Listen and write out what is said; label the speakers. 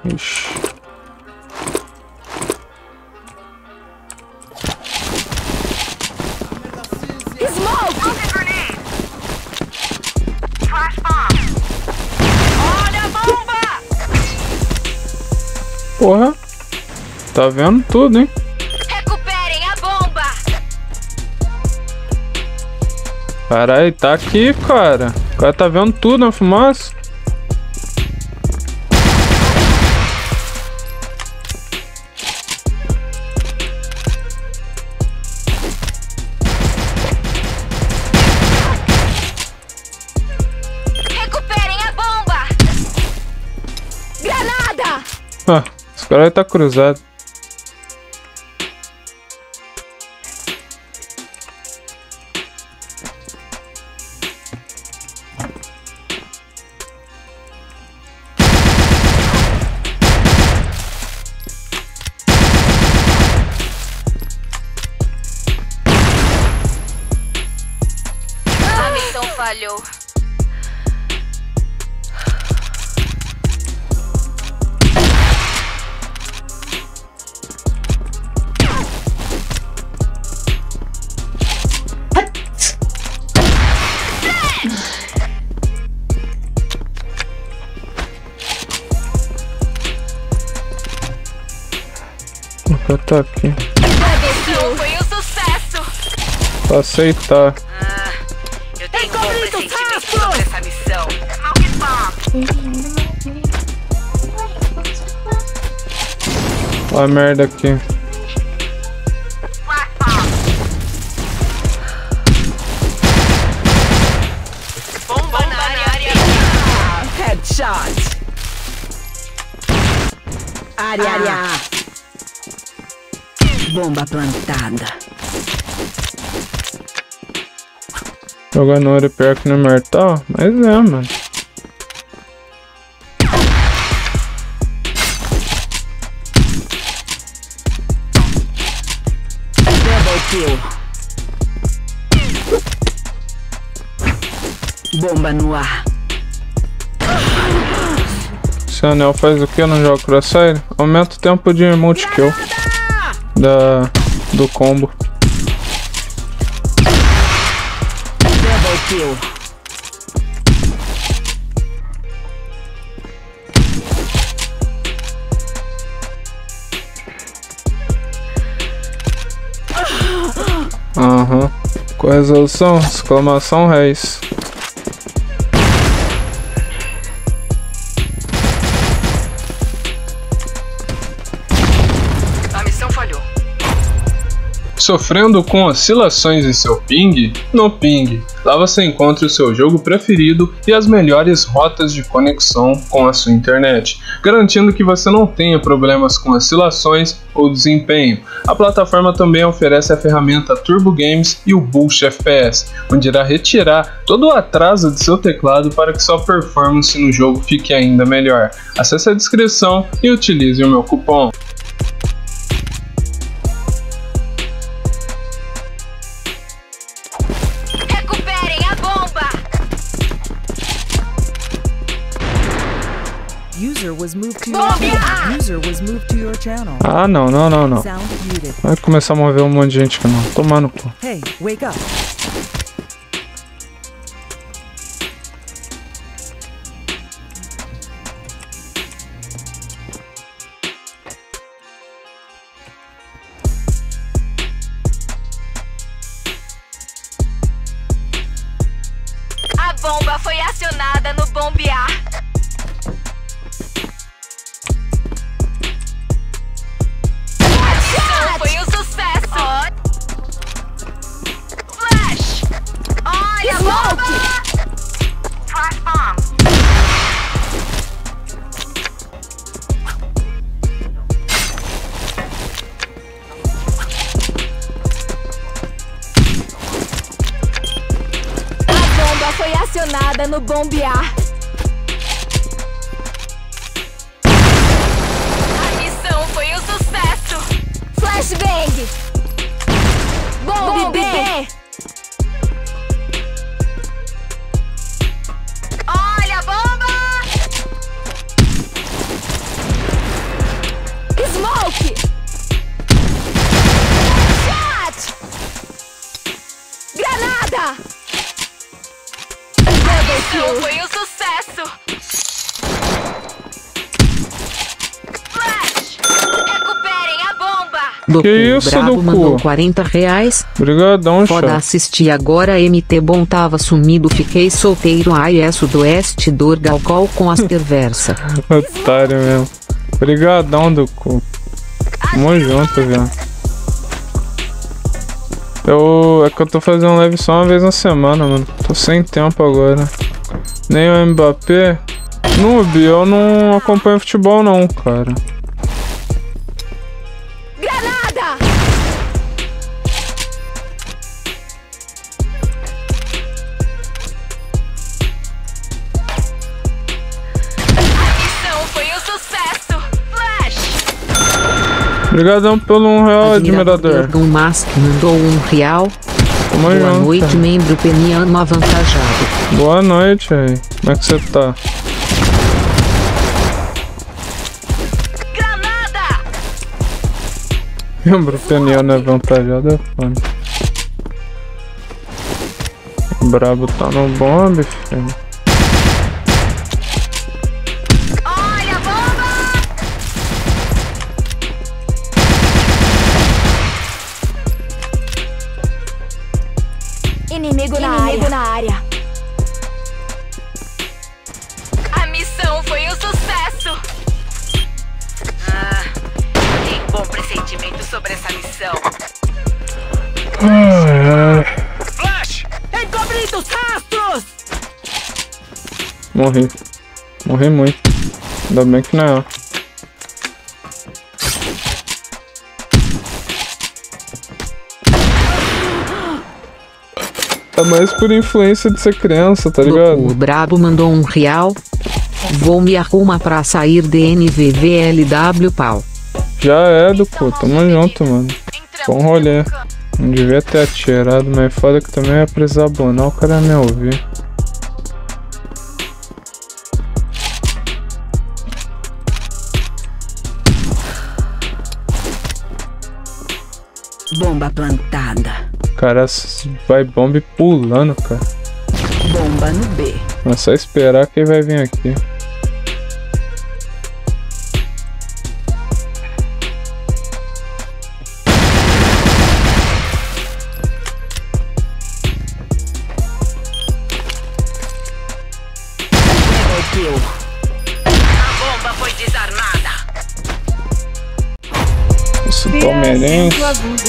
Speaker 1: Ixi. Porra, tá vendo tudo, hein?
Speaker 2: Recuperem a bomba!
Speaker 1: Caralho, tá aqui, cara. O cara tá vendo tudo na fumaça.
Speaker 2: Recuperem a bomba! Granada!
Speaker 1: Ah, esse cara tá cruzado.
Speaker 2: A missão falhou.
Speaker 1: O cara tá aqui.
Speaker 2: A missão foi um sucesso!
Speaker 1: Pra aceitar.
Speaker 2: Eu tenho um bom pressentimento sobre essa missão.
Speaker 1: Olha a merda aqui.
Speaker 2: Bomba na área.
Speaker 3: Headshot. Área. Bomba plantada.
Speaker 1: Jogar no hora pior que no mortal? Mas é, mano.
Speaker 3: Double kill. Bomba no ar.
Speaker 1: Esse anel faz o que no jogo Crossfire? Aumenta o tempo de multi-kill do combo.
Speaker 3: Double kill.
Speaker 1: Aham. Com resolução, exclamação Reis.
Speaker 2: A missão falhou.
Speaker 1: Sofrendo com oscilações em seu ping? No Ping. Lá você encontra o seu jogo preferido e as melhores rotas de conexão com a sua internet, garantindo que você não tenha problemas com oscilações ou desempenho. A plataforma também oferece a ferramenta Turbo Games e o Boost FPS, onde irá retirar todo o atraso de seu teclado para que sua performance no jogo fique ainda melhor. Acesse a descrição e utilize o meu cupom.
Speaker 2: Recuperem a bomba!
Speaker 4: User was moved to
Speaker 2: Bomba!
Speaker 4: User was moved to your channel.
Speaker 1: Ah, não.
Speaker 4: Sound muted.
Speaker 1: Vai começar a mover um monte de gente aqui não. Tomar no cu.
Speaker 4: Hey, wake up.
Speaker 2: A bomba foi acionada no bombear. A missão foi um sucesso. Flash! Olha a bomba! Flash bomb! A bomba foi acionada no bombear. A missão foi um sucesso. Flashbang! Bombe B! Olha a bomba!
Speaker 3: Doku
Speaker 1: isso,
Speaker 3: Brabo
Speaker 1: Doku?
Speaker 3: mandou R$40.
Speaker 1: Obrigadão,
Speaker 3: Foda
Speaker 1: chat.
Speaker 3: assistir agora. MT Bom tava sumido, fiquei solteiro. Isso do Oeste Dorgalcol com as perversa.
Speaker 1: Otário mesmo. Obrigadão, Doku. Tamo junto, velho. É que eu tô fazendo live só uma vez na semana, mano. Tô sem tempo agora. Nem o Mbappé. Noob, eu não acompanho futebol não, cara. Obrigadão pelo R$1, admirador.
Speaker 3: Dragon Mask mandou R$1.
Speaker 1: Tamo
Speaker 3: Boa
Speaker 1: junto.
Speaker 3: noite, membro peniano avantajado.
Speaker 1: Boa noite, aí. Como é que você tá?
Speaker 2: Granada!
Speaker 1: Membro peniano avantajado é foda. O brabo tá no bombe, filho.
Speaker 2: Olha a bomba!
Speaker 5: Inimigo na área.
Speaker 2: A missão foi um sucesso! Eu tenho um bom pressentimento sobre essa missão. Flash!
Speaker 4: Encobrindo os rastros!
Speaker 1: Morri. Morri muito. Ainda bem que não é. É mais por influência de ser criança, tá ligado?
Speaker 3: Doku Brabo mandou R$1. Vou me arrumar pra sair de NVVLW pau.
Speaker 1: Já é, Doku. Tamo junto, mano. Bom rolê. Não devia ter atirado, mas foda que também ia precisar abonar, o cara ia me ouvir.
Speaker 3: Bomba plantada.
Speaker 1: Cara, vai bomba pulando, cara.
Speaker 3: Bomba no B.
Speaker 1: É só esperar que ele vai vir aqui.
Speaker 2: A bomba foi desarmada.
Speaker 1: Isso, palmeirense.
Speaker 4: Abuso.